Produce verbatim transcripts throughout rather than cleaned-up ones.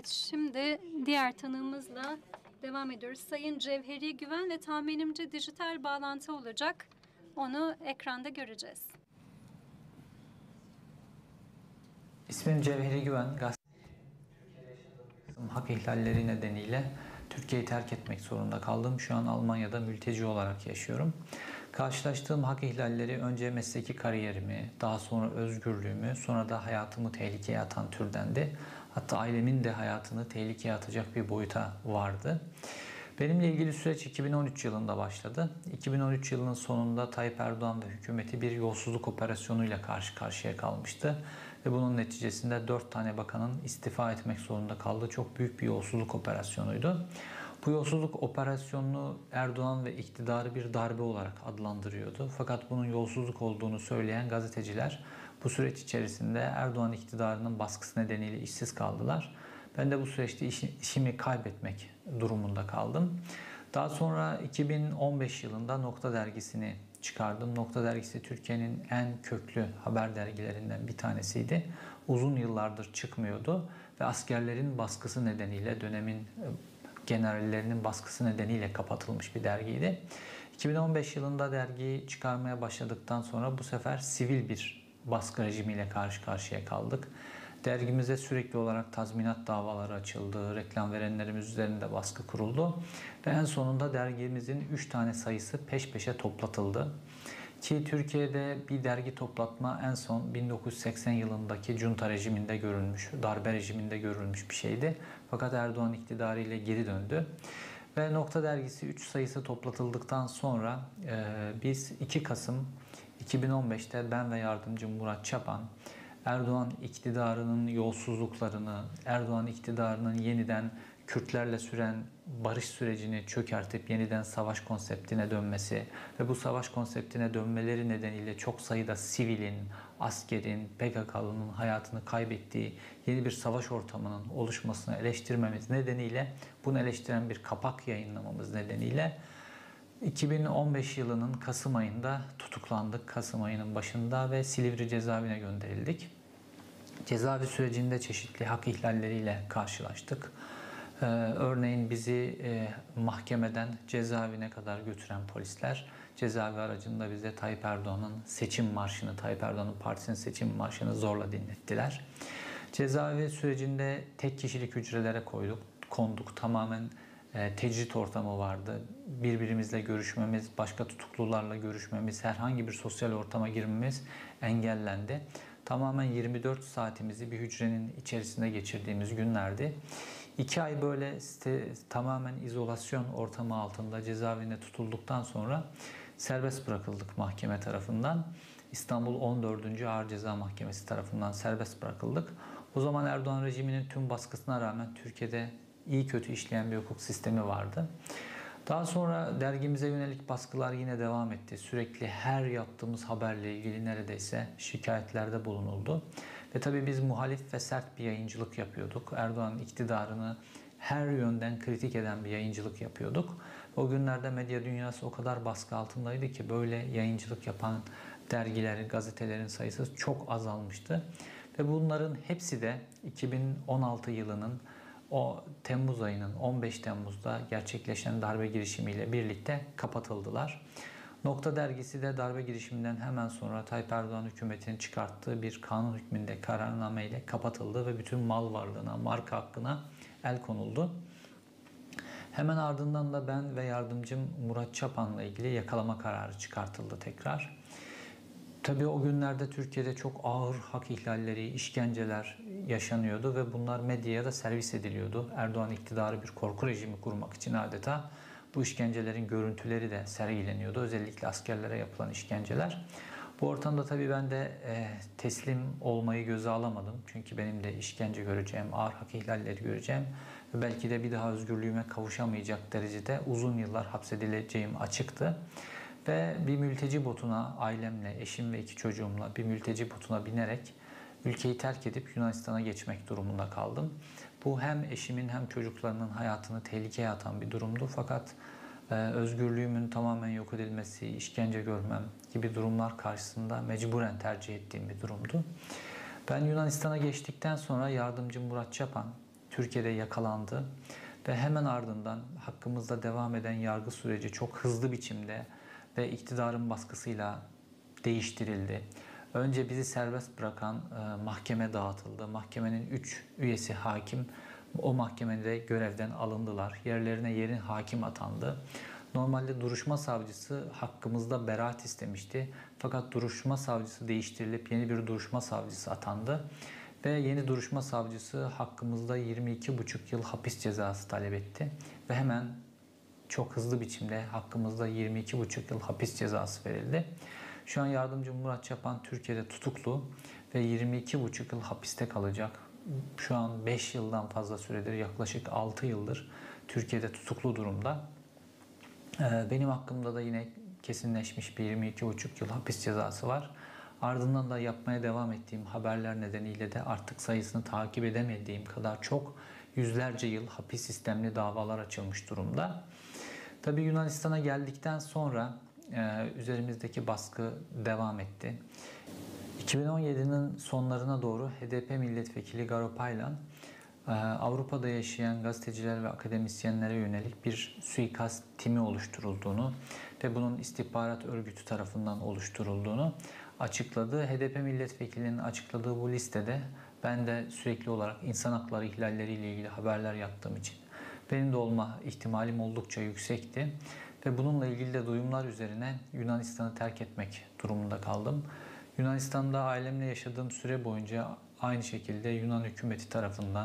Evet, şimdi diğer tanığımızla devam ediyoruz. Sayın Cevheri Güven ve tahminimce dijital bağlantı olacak. Onu ekranda göreceğiz. İsmim Cevheri Güven. Hak ihlalleri nedeniyle Türkiye'yi terk etmek zorunda kaldım. Şu an Almanya'da mülteci olarak yaşıyorum. Karşılaştığım hak ihlalleri önce mesleki kariyerimi, daha sonra özgürlüğümü, sonra da hayatımı tehlikeye atan türdendi. Hatta ailemin de hayatını tehlikeye atacak bir boyuta vardı. Benimle ilgili süreç iki bin on üç yılında başladı. iki bin on üç yılının sonunda Tayyip Erdoğan ve hükümeti bir yolsuzluk operasyonuyla karşı karşıya kalmıştı. Ve bunun neticesinde dört tane bakanın istifa etmek zorunda kaldığı çok büyük bir yolsuzluk operasyonuydu. Bu yolsuzluk operasyonunu Erdoğan ve iktidarı bir darbe olarak adlandırıyordu. Fakat bunun yolsuzluk olduğunu söyleyen gazeteciler bu süreç içerisinde Erdoğan iktidarının baskısı nedeniyle işsiz kaldılar. Ben de bu süreçte işi, işimi kaybetmek durumunda kaldım. Daha sonra iki bin on beş yılında Nokta dergisini çıkardım. Nokta dergisi Türkiye'nin en köklü haber dergilerinden bir tanesiydi. Uzun yıllardır çıkmıyordu ve askerlerin baskısı nedeniyle, dönemin generallerinin baskısı nedeniyle kapatılmış bir dergiydi. iki bin on beş yılında dergiyi çıkarmaya başladıktan sonra bu sefer sivil bir baskı rejimiyle karşı karşıya kaldık. Dergimize sürekli olarak tazminat davaları açıldı, reklam verenlerimiz üzerinde baskı kuruldu ve en sonunda dergimizin üç tane sayısı peş peşe toplatıldı. Ki Türkiye'de bir dergi toplatma en son bin dokuz yüz seksen yılındaki junta rejiminde görülmüş, darbe rejiminde görülmüş bir şeydi. Fakat Erdoğan iktidarı ile geri döndü. Ve Nokta dergisi üç sayısı toplatıldıktan sonra e, biz iki Kasım iki bin on beşte ben ve yardımcım Murat Çapan, Erdoğan iktidarının yolsuzluklarını, Erdoğan iktidarının yeniden Kürtlerle süren barış sürecini çökertip yeniden savaş konseptine dönmesi ve bu savaş konseptine dönmeleri nedeniyle çok sayıda sivilin, askerin, P K K'lının hayatını kaybettiği yeni bir savaş ortamının oluşmasını eleştirmemiz nedeniyle, bunu eleştiren bir kapak yayınlamamız nedeniyle iki bin on beş yılının Kasım ayında tutuklandık. Kasım ayının başında ve Silivri cezaevine gönderildik. Cezaevi sürecinde çeşitli hak ihlalleriyle karşılaştık. Ee, örneğin bizi e, mahkemeden cezaevine kadar götüren polisler cezaevi aracında bize Tayyip Erdoğan'ın seçim marşını, Tayyip Erdoğan'ın partisinin seçim marşını zorla dinlettiler. Cezaevi sürecinde tek kişilik hücrelere koyduk, konduk. Tamamen e, tecrit ortamı vardı. Birbirimizle görüşmemiz, başka tutuklularla görüşmemiz, herhangi bir sosyal ortama girmemiz engellendi. Tamamen yirmi dört saatimizi bir hücrenin içerisinde geçirdiğimiz günlerdi. İki ay böyle site, tamamen izolasyon ortamı altında cezaevine tutulduktan sonra serbest bırakıldık mahkeme tarafından. İstanbul on dördüncü Ağır Ceza Mahkemesi tarafından serbest bırakıldık. O zaman Erdoğan rejiminin tüm baskısına rağmen Türkiye'de iyi kötü işleyen bir hukuk sistemi vardı. Daha sonra dergimize yönelik baskılar yine devam etti. Sürekli her yaptığımız haberle ilgili neredeyse şikayetlerde bulunuldu. Ve tabii biz muhalif ve sert bir yayıncılık yapıyorduk. Erdoğan iktidarını her yönden kritik eden bir yayıncılık yapıyorduk. O günlerde medya dünyası o kadar baskı altındaydı ki böyle yayıncılık yapan dergilerin, gazetelerin sayısı çok azalmıştı. Ve bunların hepsi de iki bin on altı yılının o Temmuz ayının on beş Temmuz'da gerçekleşen darbe girişimiyle birlikte kapatıldılar. Nokta dergisi de darbe girişiminden hemen sonra Tayyip Erdoğan hükümetinin çıkarttığı bir kanun hükmünde kararname ile kapatıldı ve bütün mal varlığına, marka hakkına el konuldu. Hemen ardından da ben ve yardımcım Murat Çapan'la ilgili yakalama kararı çıkartıldı tekrar. Tabii o günlerde Türkiye'de çok ağır hak ihlalleri, işkenceler yaşanıyordu ve bunlar medyaya da servis ediliyordu. Erdoğan iktidarı bir korku rejimi kurmak için adeta bu işkencelerin görüntüleri de sergileniyordu. Özellikle askerlere yapılan işkenceler. Bu ortamda tabii ben de e, teslim olmayı göze alamadım. Çünkü benim de işkence göreceğim, ağır hak ihlalleri göreceğim ve belki de bir daha özgürlüğüme kavuşamayacak derecede uzun yıllar hapsedileceğim açıktı. Ve bir mülteci botuna ailemle, eşim ve iki çocuğumla bir mülteci botuna binerek ülkeyi terk edip Yunanistan'a geçmek durumunda kaldım. Bu hem eşimin hem çocuklarının hayatını tehlikeye atan bir durumdu. Fakat e, özgürlüğümün tamamen yok edilmesi, işkence görmem gibi durumlar karşısında mecburen tercih ettiğim bir durumdu. Ben Yunanistan'a geçtikten sonra yardımcım Murat Çapan Türkiye'de yakalandı ve hemen ardından hakkımızda devam eden yargı süreci çok hızlı biçimde ve iktidarın baskısıyla değiştirildi. Önce bizi serbest bırakan e, mahkeme dağıtıldı. Mahkemenin üç üyesi hakim o mahkemede görevden alındılar. Yerlerine yeni hakim atandı. Normalde duruşma savcısı hakkımızda beraat istemişti. Fakat duruşma savcısı değiştirilip yeni bir duruşma savcısı atandı. Ve yeni duruşma savcısı hakkımızda yirmi iki buçuk yıl hapis cezası talep etti. Ve hemen çok hızlı biçimde hakkımızda yirmi iki buçuk yıl hapis cezası verildi. Şu an yardımcı Murat Çapan Türkiye'de tutuklu ve yirmi iki buçuk yıl hapiste kalacak. Şu an beş yıldan fazla süredir, yaklaşık altı yıldır Türkiye'de tutuklu durumda. Benim hakkımda da yine kesinleşmiş bir yirmi iki buçuk yıl hapis cezası var. Ardından da yapmaya devam ettiğim haberler nedeniyle de artık sayısını takip edemediğim kadar çok yüzlerce yıl hapis sistemli davalar açılmış durumda. Tabii Yunanistan'a geldikten sonra e, üzerimizdeki baskı devam etti. iki bin on yedinin sonlarına doğru H D P milletvekili Garo Paylan, e, Avrupa'da yaşayan gazeteciler ve akademisyenlere yönelik bir suikast timi oluşturulduğunu ve bunun istihbarat örgütü tarafından oluşturulduğunu açıkladı. H D P milletvekilinin açıkladığı bu listede ben de sürekli olarak insan hakları ihlalleriyle ilgili haberler yaptığım için benim de olma ihtimalim oldukça yüksekti. Ve bununla ilgili de duyumlar üzerine Yunanistan'ı terk etmek durumunda kaldım. Yunanistan'da ailemle yaşadığım süre boyunca aynı şekilde Yunan hükümeti tarafından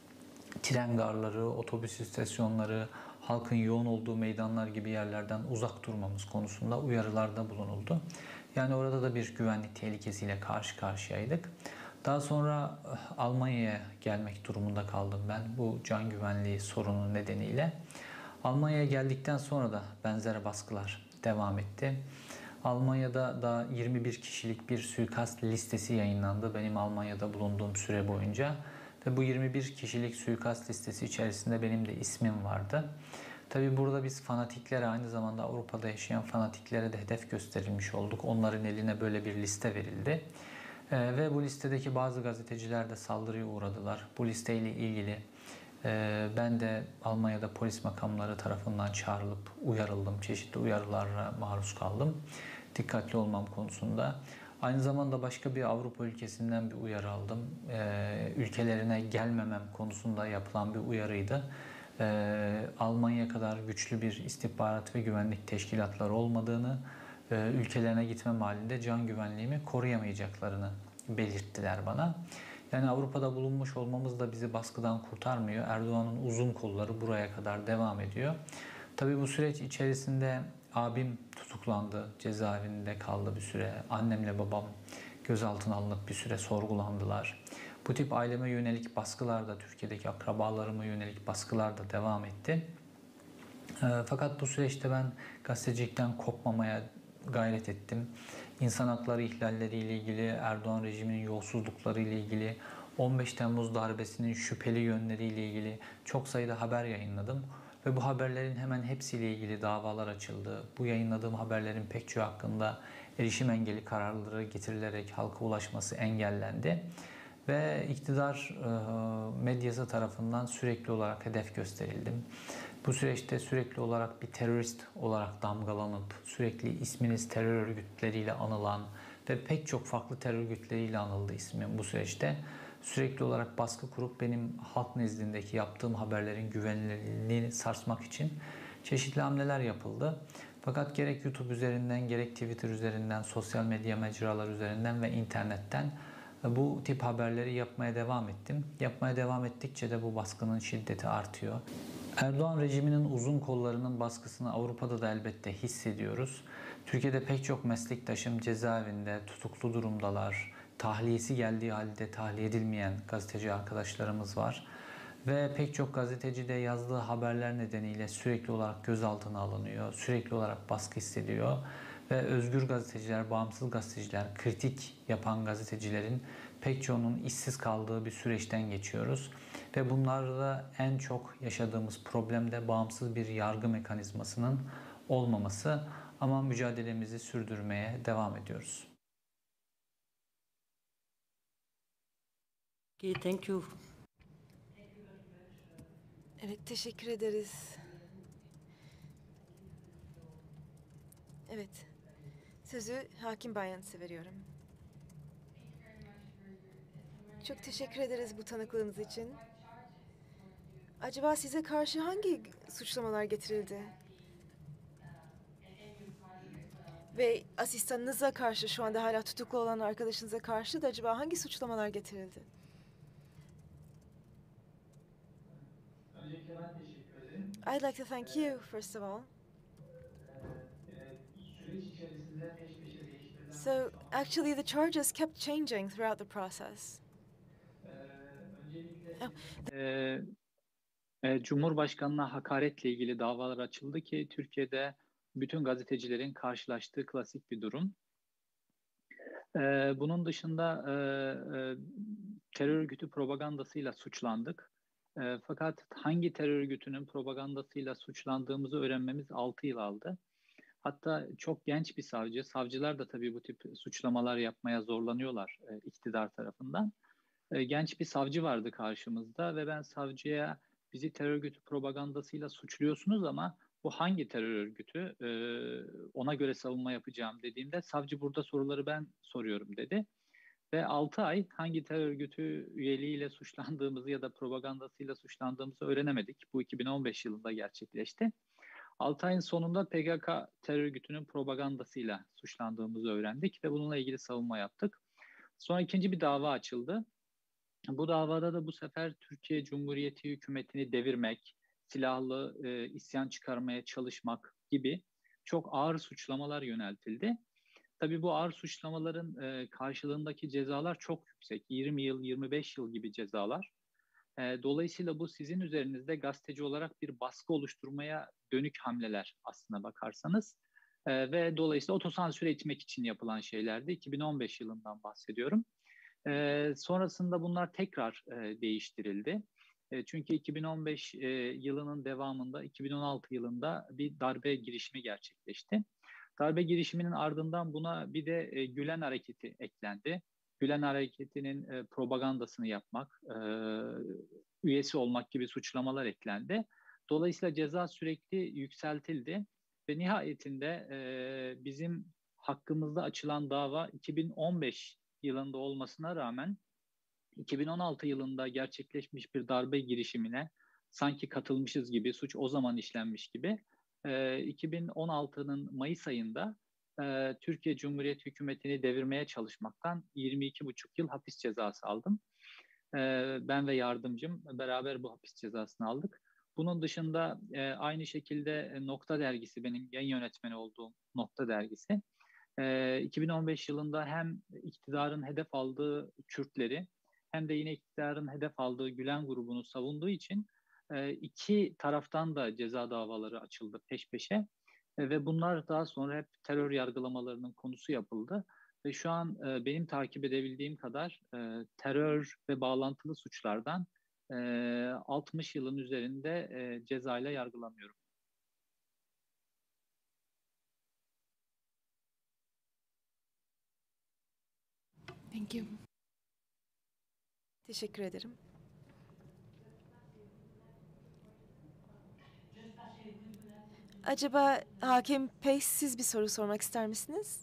tren garları, otobüs istasyonları, halkın yoğun olduğu meydanlar gibi yerlerden uzak durmamız konusunda uyarılarda bulunuldu. Yani orada da bir güvenlik tehlikesiyle karşı karşıyaydık. Daha sonra Almanya'ya gelmek durumunda kaldım ben bu can güvenliği sorunu nedeniyle. Almanya'ya geldikten sonra da benzer baskılar devam etti. Almanya'da da yirmi bir kişilik bir suikast listesi yayınlandı benim Almanya'da bulunduğum süre boyunca. Ve bu yirmi bir kişilik suikast listesi içerisinde benim de ismim vardı. Tabii burada biz fanatiklere, aynı zamanda Avrupa'da yaşayan fanatiklere de hedef gösterilmiş olduk. Onların eline böyle bir liste verildi. Ee, ve bu listedeki bazı gazeteciler de saldırıya uğradılar. Bu listeyle ilgili e, ben de Almanya'da polis makamları tarafından çağrılıp uyarıldım. Çeşitli uyarılara maruz kaldım. Dikkatli olmam konusunda. Aynı zamanda başka bir Avrupa ülkesinden bir uyarı aldım. Ee, ülkelerine gelmemem konusunda yapılan bir uyarıydı. Ee, Almanya kadar güçlü bir istihbarat ve güvenlik teşkilatları olmadığını, e, ülkelerine gitmem halinde can güvenliğimi koruyamayacaklarını belirttiler bana. Yani Avrupa'da bulunmuş olmamız da bizi baskıdan kurtarmıyor. Erdoğan'ın uzun kolları buraya kadar devam ediyor. Tabii bu süreç içerisinde abim tutuklandı, cezaevinde kaldı bir süre. Annemle babam gözaltına alınıp bir süre sorgulandılar. Bu tip aileme yönelik baskılar da, Türkiye'deki akrabalarıma yönelik baskılar da devam etti. Fakat bu süreçte ben gazetecilikten kopmamaya gayret ettim. İnsan hakları ihlalleriyle ilgili, Erdoğan rejiminin yolsuzlukları ile ilgili, on beş Temmuz darbesinin şüpheli yönleriyle ilgili çok sayıda haber yayınladım. Ve bu haberlerin hemen hepsiyle ilgili davalar açıldı. Bu yayınladığım haberlerin pek çoğu hakkında erişim engeli kararları getirilerek halka ulaşması engellendi. Ve iktidar medyası tarafından sürekli olarak hedef gösterildim. Bu süreçte sürekli olarak bir terörist olarak damgalanıp sürekli isminiz terör örgütleriyle anılan ve pek çok farklı terör örgütleriyle anıldı ismim bu süreçte. Sürekli olarak baskı kurup benim halk nezdindeki yaptığım haberlerin güvenilirliğini sarsmak için çeşitli hamleler yapıldı. Fakat gerek YouTube üzerinden, gerek Twitter üzerinden, sosyal medya mecraları üzerinden ve internetten bu tip haberleri yapmaya devam ettim. Yapmaya devam ettikçe de bu baskının şiddeti artıyor. Erdoğan rejiminin uzun kollarının baskısını Avrupa'da da elbette hissediyoruz. Türkiye'de pek çok meslektaşım cezaevinde, tutuklu durumdalar. Tahliyesi geldiği halde tahliye edilmeyen gazeteci arkadaşlarımız var. Ve pek çok gazeteci de yazdığı haberler nedeniyle sürekli olarak gözaltına alınıyor, sürekli olarak baskı hissediyor. Ve özgür gazeteciler, bağımsız gazeteciler, kritik yapan gazetecilerin pek çoğunun işsiz kaldığı bir süreçten geçiyoruz. Ve bunlarda en çok yaşadığımız problem de bağımsız bir yargı mekanizmasının olmaması. Ama mücadelemizi sürdürmeye devam ediyoruz. Okay, thank you. Evet, teşekkür ederiz. Evet, sözü Hakim Bayanıs'a veriyorum. Çok teşekkür ederiz bu tanıklığınız için. Acaba size karşı hangi suçlamalar getirildi? Ve asistanınıza karşı, şu anda hala tutuklu olan arkadaşınıza karşı da acaba hangi suçlamalar getirildi? Öncelikle ben teşekkür ederim. I'd like to thank you, first of all. Ee, e, Süreç içerisinde peş peşe değiştirilen So, suçlamalar actually, var. the charges kept changing throughout the process. Ee, Öncelikle Oh, bizim e, e, Cumhurbaşkanına hakaretle ilgili davalar açıldı ki Türkiye'de bütün gazetecilerin karşılaştığı klasik bir durum. Ee, bunun dışında e, e, terör örgütü propagandasıyla suçlandık. E, fakat hangi terör örgütünün propagandasıyla suçlandığımızı öğrenmemiz altı yıl aldı. Hatta çok genç bir savcı, savcılar da tabii bu tip suçlamalar yapmaya zorlanıyorlar e, iktidar tarafından. E, genç bir savcı vardı karşımızda ve ben savcıya bizi terör örgütü propagandasıyla suçluyorsunuz ama bu hangi terör örgütü? E, ona göre savunma yapacağım dediğimde savcı burada soruları ben soruyorum dedi. Ve altı ay hangi terör örgütü üyeliğiyle suçlandığımızı ya da propagandasıyla suçlandığımızı öğrenemedik. Bu iki bin on beş yılında gerçekleşti. altı ayın sonunda P K K terör örgütünün propagandasıyla suçlandığımızı öğrendik ve bununla ilgili savunma yaptık. Sonra ikinci bir dava açıldı. Bu davada da bu sefer Türkiye Cumhuriyeti hükümetini devirmek, silahlı e, isyan çıkarmaya çalışmak gibi çok ağır suçlamalar yöneltildi. Tabii bu ağır suçlamaların e, karşılığındaki cezalar çok yüksek. yirmi yıl, yirmi beş yıl gibi cezalar. E, dolayısıyla bu sizin üzerinizde gazeteci olarak bir baskı oluşturmaya dönük hamleler aslına bakarsanız. E, ve dolayısıyla otosansüre itmek için yapılan şeylerdi. iki bin on beş yılından bahsediyorum. E, sonrasında bunlar tekrar e, değiştirildi. E, çünkü iki bin on beş e, yılının devamında iki bin on altı yılında bir darbe girişimi gerçekleşti. Darbe girişiminin ardından buna bir de e, Gülen Hareketi eklendi. Gülen Hareketi'nin e, propagandasını yapmak, e, üyesi olmak gibi suçlamalar eklendi. Dolayısıyla ceza sürekli yükseltildi ve nihayetinde e, bizim hakkımızda açılan dava iki bin on beş yılında olmasına rağmen iki bin on altı yılında gerçekleşmiş bir darbe girişimine sanki katılmışız gibi, suç o zaman işlenmiş gibi e, iki bin on altının Mayıs ayında e, Türkiye Cumhuriyeti hükümetini devirmeye çalışmaktan yirmi iki buçuk yıl hapis cezası aldım. E, ben ve yardımcım beraber bu hapis cezasını aldık. Bunun dışında e, aynı şekilde Nokta Dergisi, benim yayın yönetmeni olduğum Nokta Dergisi, e, iki bin on beş yılında hem iktidarın hedef aldığı Kürtleri hem de yine iktidarın hedef aldığı Gülen grubunu savunduğu için e, iki taraftan da ceza davaları açıldı peş peşe. E, ve bunlar daha sonra hep terör yargılamalarının konusu yapıldı. Ve şu an e, benim takip edebildiğim kadar e, terör ve bağlantılı suçlardan e, altmış yılın üzerinde e, cezayla yargılanıyorum. Thank you. teşekkür ederim. Acaba Hakim Pace, siz bir soru sormak ister misiniz?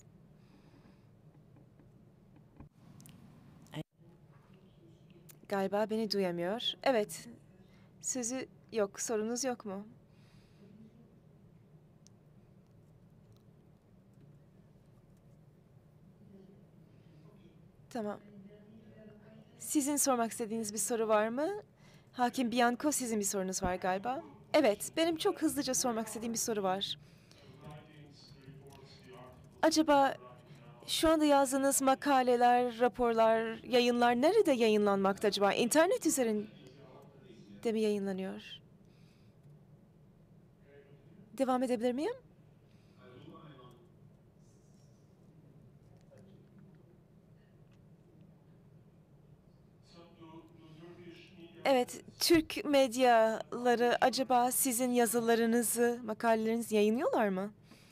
Galiba beni duyamıyor. Evet, sözü yok, sorunuz yok mu? Tamam. Sizin sormak istediğiniz bir soru var mı? Hakim Bianco, sizin bir sorunuz var galiba. Evet, benim çok hızlıca sormak istediğim bir soru var. Acaba şu anda yazdığınız makaleler, raporlar, yayınlar nerede yayınlanmakta acaba? İnternet üzerinde mi yayınlanıyor? Devam edebilir miyim? Evet, Türk medyaları acaba sizin yazılarınızı, makalelerinizi yayınlıyorlar mı?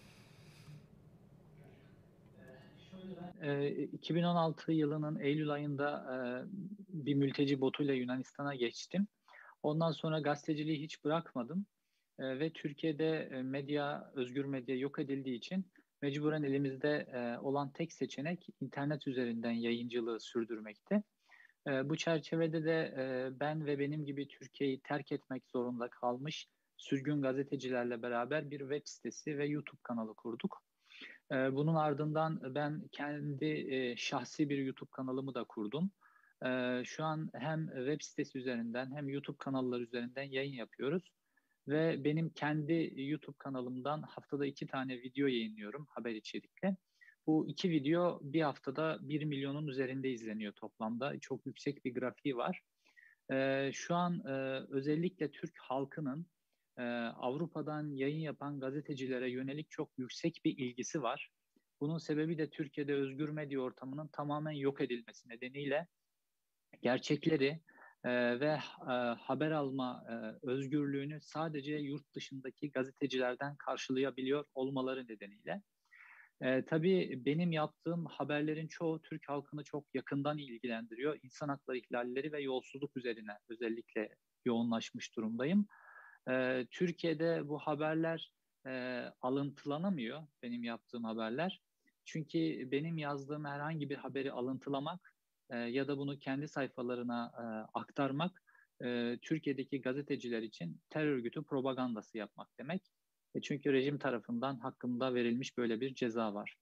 E, iki bin on altı yılının Eylül ayında e, bir mülteci botuyla Yunanistan'a geçtim. Ondan sonra gazeteciliği hiç bırakmadım. E, ve Türkiye'de e, medya, özgür medya yok edildiği için mecburen elimizde e, olan tek seçenek internet üzerinden yayıncılığı sürdürmekti. E, bu çerçevede de e, ben ve benim gibi Türkiye'yi terk etmek zorunda kalmış sürgün gazetecilerle beraber bir web sitesi ve YouTube kanalı kurduk. E, bunun ardından ben kendi e, şahsi bir YouTube kanalımı da kurdum. E, şu an hem web sitesi üzerinden hem YouTube kanalları üzerinden yayın yapıyoruz. Ve benim kendi YouTube kanalımdan haftada iki tane video yayınlıyorum haber içerikli. Bu iki video bir haftada bir milyonun üzerinde izleniyor toplamda. Çok yüksek bir grafiği var. Ee, şu an e, özellikle Türk halkının e, Avrupa'dan yayın yapan gazetecilere yönelik çok yüksek bir ilgisi var. Bunun sebebi de Türkiye'de özgür medya ortamının tamamen yok edilmesi nedeniyle gerçekleri e, ve e, haber alma e, özgürlüğünü sadece yurt dışındaki gazetecilerden karşılayabiliyor olmaları nedeniyle. E, tabii benim yaptığım haberlerin çoğu Türk halkını çok yakından ilgilendiriyor. İnsan hakları ihlalleri ve yolsuzluk üzerine özellikle yoğunlaşmış durumdayım. E, Türkiye'de bu haberler e, alıntılanamıyor, benim yaptığım haberler. Çünkü benim yazdığım herhangi bir haberi alıntılamak e, ya da bunu kendi sayfalarına e, aktarmak e, Türkiye'deki gazeteciler için terör örgütü propagandası yapmak demek. E, çünkü rejim tarafından hakkında verilmiş böyle bir ceza var.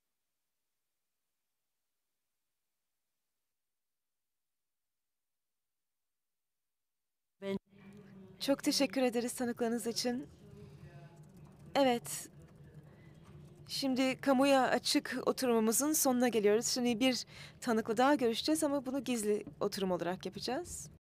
Çok teşekkür ederiz tanıklarınız için. Evet, şimdi kamuya açık oturumumuzun sonuna geliyoruz. Şimdi bir tanıkla daha görüşeceğiz ama bunu gizli oturum olarak yapacağız.